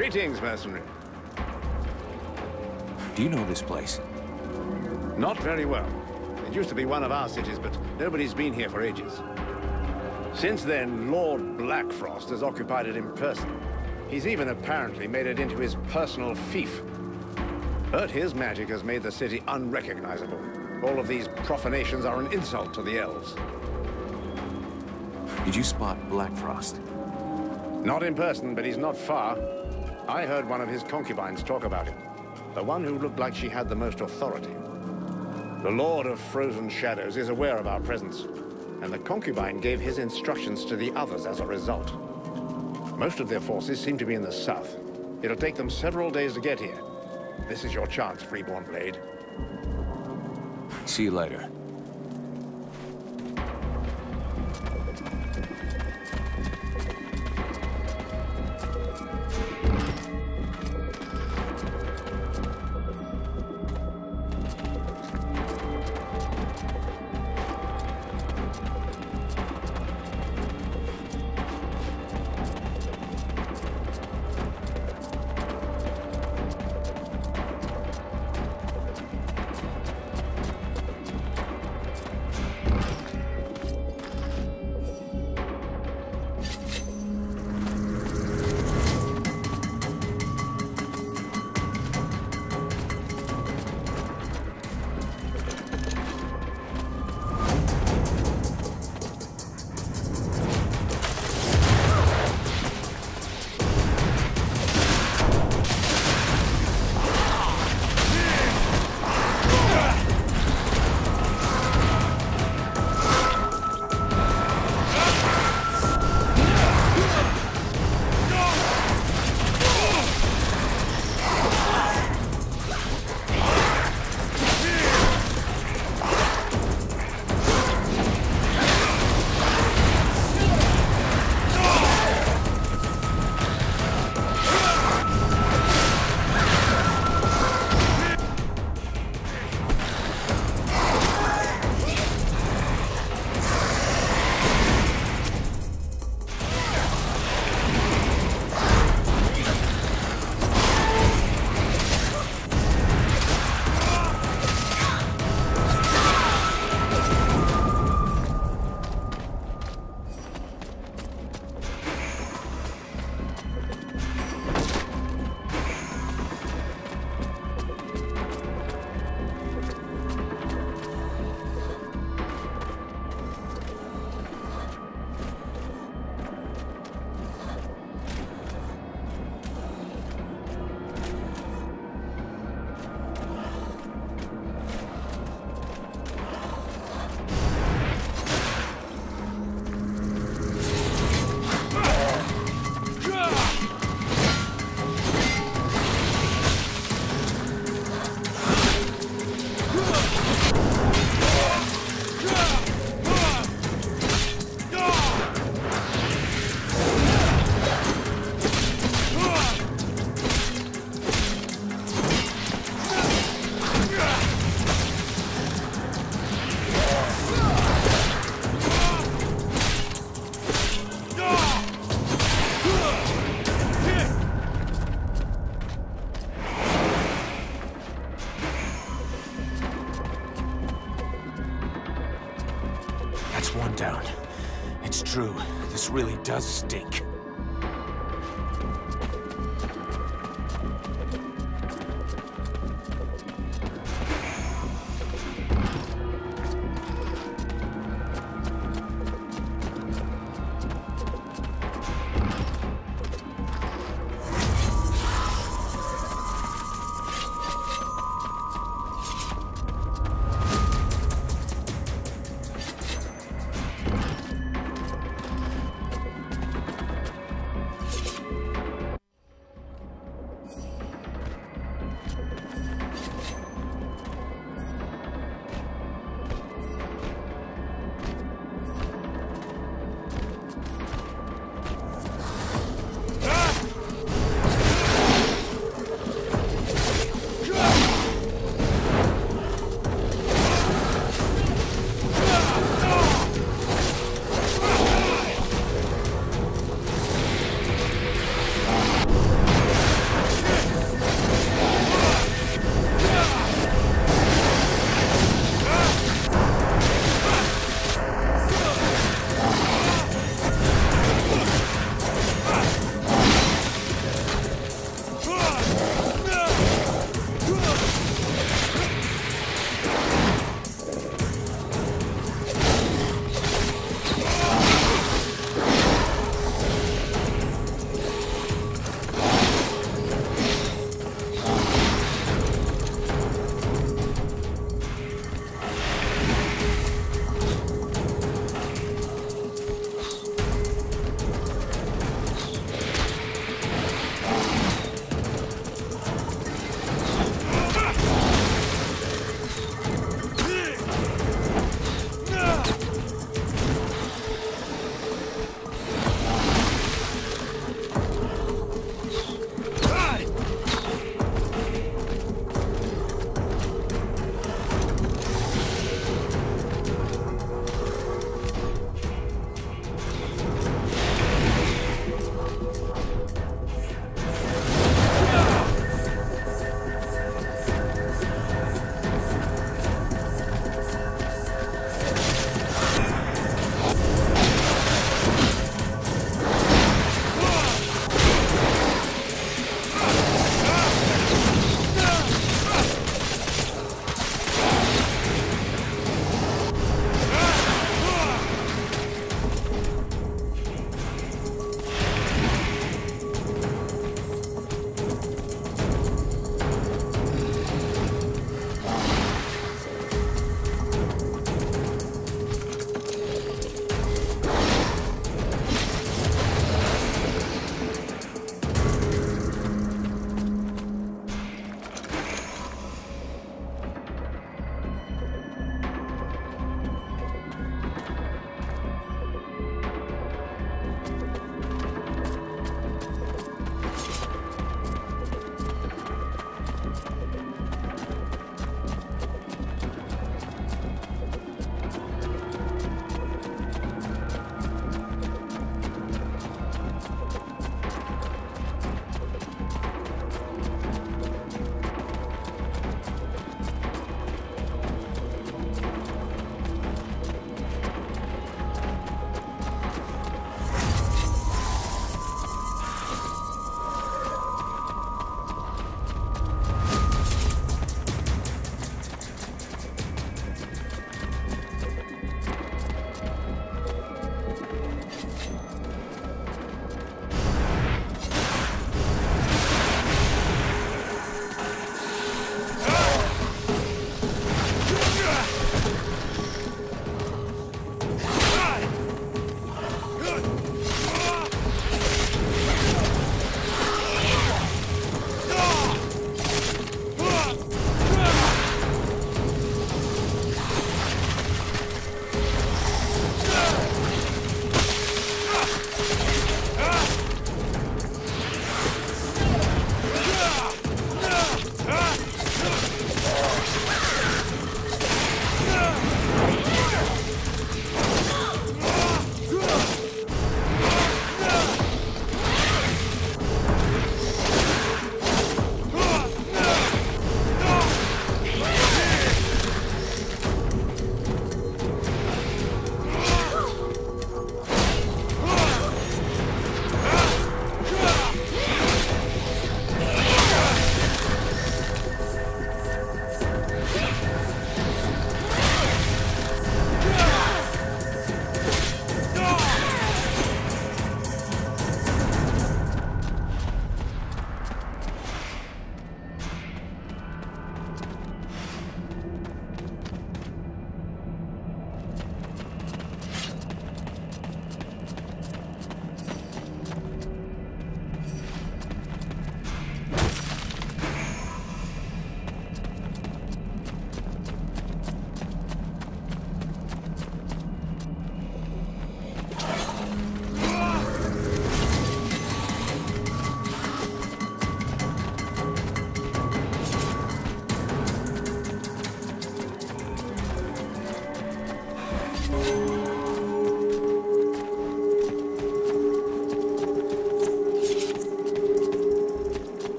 Greetings, mercenary. Do you know this place? Not very well. It used to be one of our cities, but nobody's been here for ages. Since then, Lord Blackfrost has occupied it in person. He's even apparently made it into his personal fief. But his magic has made the city unrecognizable. All of these profanations are an insult to the elves. Did you spot Blackfrost? Not in person, but he's not far. I heard one of his concubines talk about him. The one who looked like she had the most authority. The Lord of Frozen Shadows is aware of our presence, and the concubine gave his instructions to the others as a result. Most of their forces seem to be in the south. It'll take them several days to get here. This is your chance, Freeborn Blade. See you later. One down. It's true. This really does stink.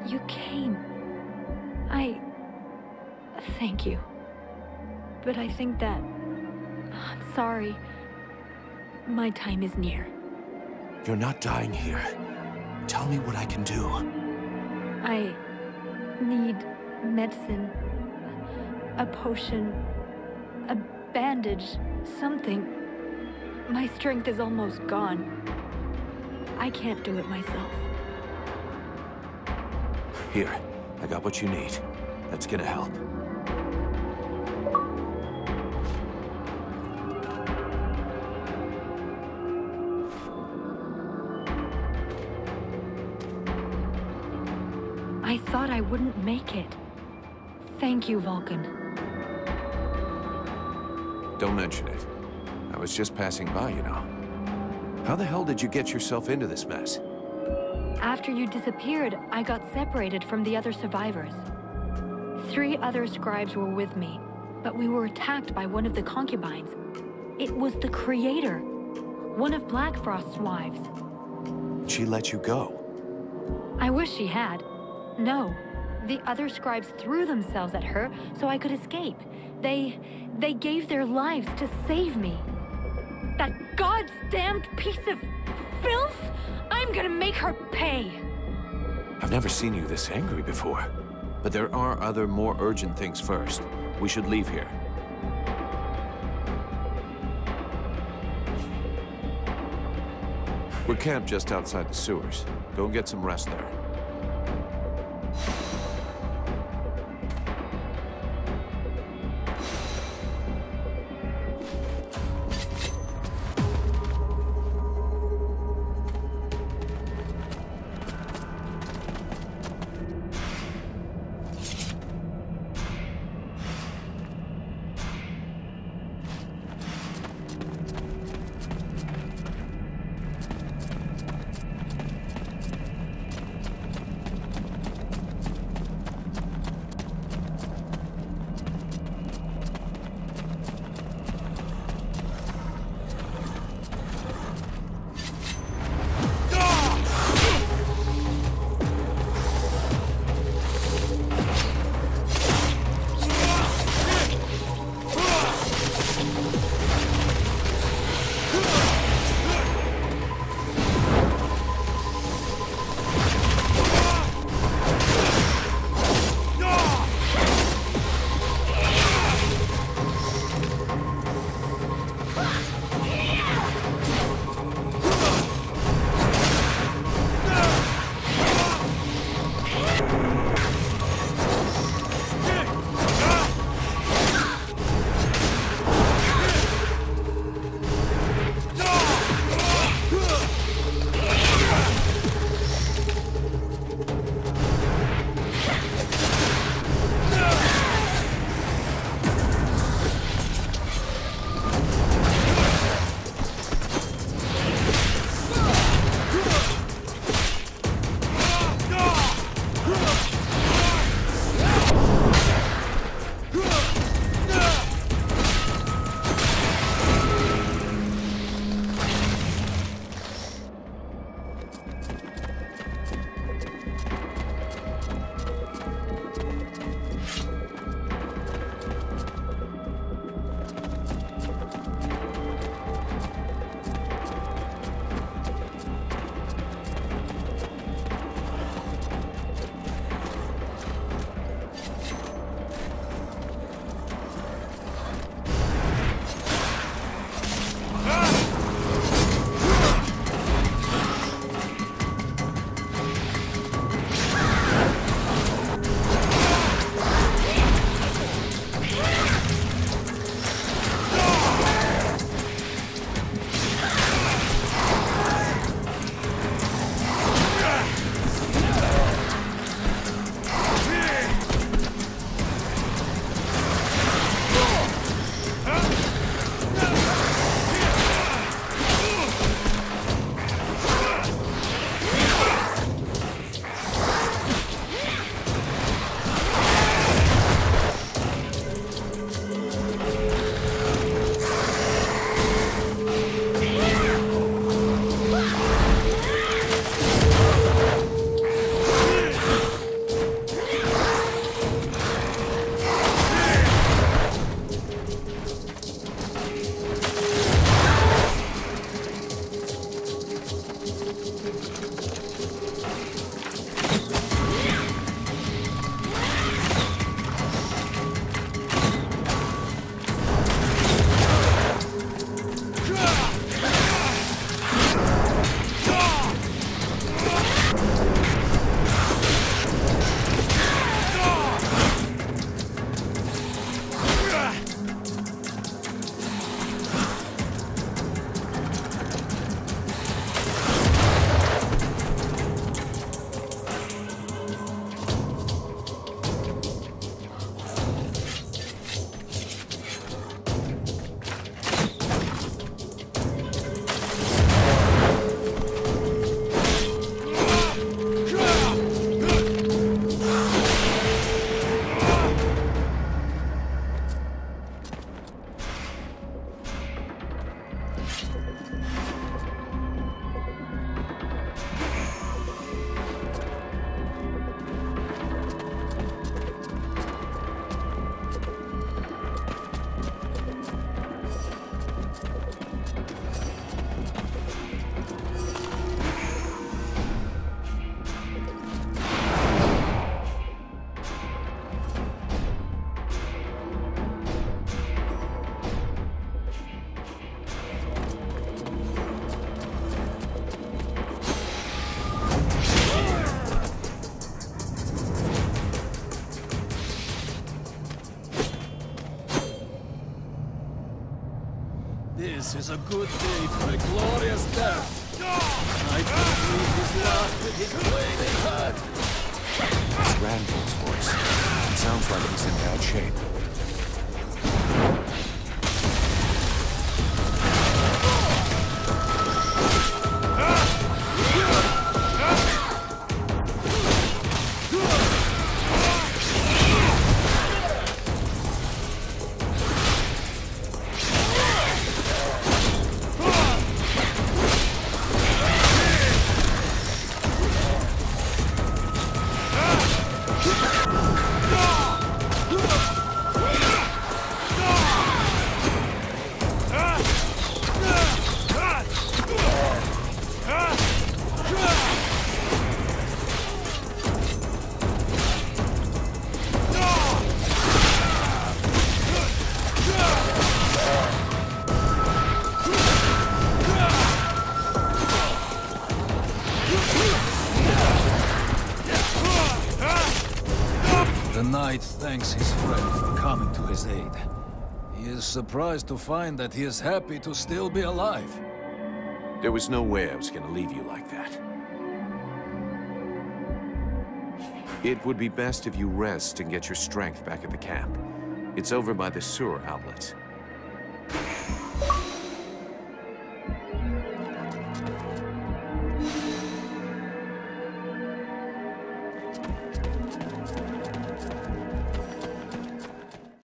You came. Thank you. But I think that... I'm sorry. My time is near. You're not dying here. Tell me what I can do. I need medicine. A potion. A bandage. Something. My strength is almost gone. I can't do it myself. Here, I got what you need. That's gonna help. I thought I wouldn't make it. Thank you, Vulcan. Don't mention it. I was just passing by, you know. How the hell did you get yourself into this mess? After you disappeared, I got separated from the other survivors. 3 other scribes were with me, but we were attacked by one of the concubines. It was the Creator, one of Blackfrost's wives. She let you go. I wish she had. No, the other scribes threw themselves at her so I could escape. They gave their lives to save me. That God's-damned piece of filth! I'm gonna make her pay! I've never seen you this angry before. But there are other, more urgent things first. We should leave here. We're camped just outside the sewers. Go and get some rest there. This is a good day for a glorious death. I can breathe his last with his bleeding head. It's Randall's voice. It sounds like he's in bad shape. The knight thanks his friend for coming to his aid. He is surprised to find that he is happy to still be alive. There was no way I was gonna leave you like that. It would be best if you rest and get your strength back at the camp. It's over by the sewer outlets.